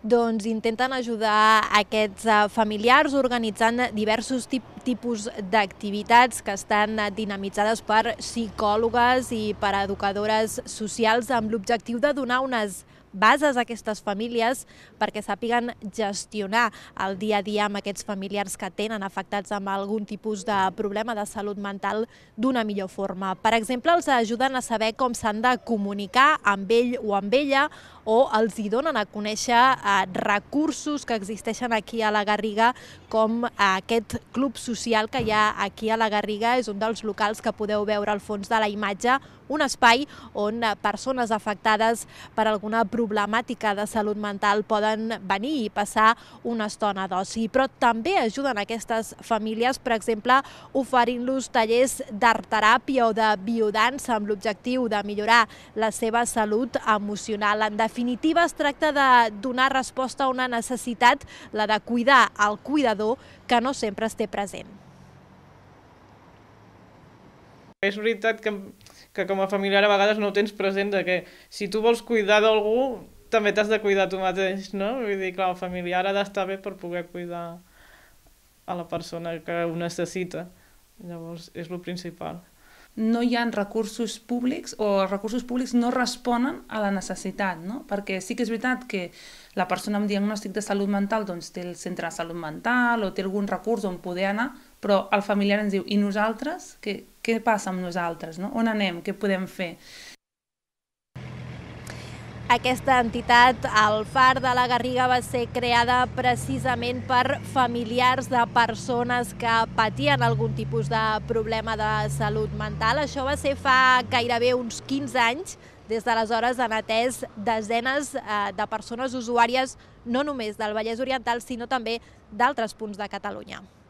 doncs intenten ajudar aquests familiars organitzant diversos tipus d'activitats que estan dinamitzades per psicòlogues i per educadores socials amb l'objectiu de donar unes bases a aquestes famílies perquè sàpiguen gestionar el dia a dia amb aquests familiars que tenen afectats amb algun tipus de problema de salut mental d'una millor forma. Per exemple, els ajuden a saber com s'han de comunicar amb ell o amb ella, o els hi donen a conèixer recursos que existeixen aquí a la Garriga, com aquest club social que hi ha aquí a la Garriga. És un dels locals que podeu veure al fons de la imatge, un espai on persones afectades per alguna problemàtica de salut mental poden venir i passar una estona d'oci. Però també ajuden aquestes famílies, per exemple, oferint-los tallers d'art-teràpia o de biodansa amb l'objectiu de millorar la seva salut emocional. En definitiva, es tracta de donar resposta a una necessitat, la de cuidar el cuidador, que no sempre es té present. És veritat que com a familiar a vegades no ho tens present, que si tu vols cuidar d'algú també t'has de cuidar tu mateix, no? Vull dir, clar, el familiar ha d'estar bé per poder cuidar a la persona que ho necessita. Llavors, és el principal. No hi ha recursos públics, o els recursos públics no responen a la necessitat, no? Perquè sí que és veritat que la persona amb diagnòstic de salut mental doncs, té el centre de salut mental o té algun recurs on poder anar, però el familiar ens diu, i nosaltres? Què passa amb nosaltres? No? On anem? Què podem fer? Aquesta entitat, el Far de la Garriga, va ser creada precisament per familiars de persones que patien algun tipus de problema de salut mental. Això va ser fa gairebé uns 15 anys. Des d'aleshores han atès desenes de persones usuàries, no només del Vallès Oriental, sinó també d'altres punts de Catalunya.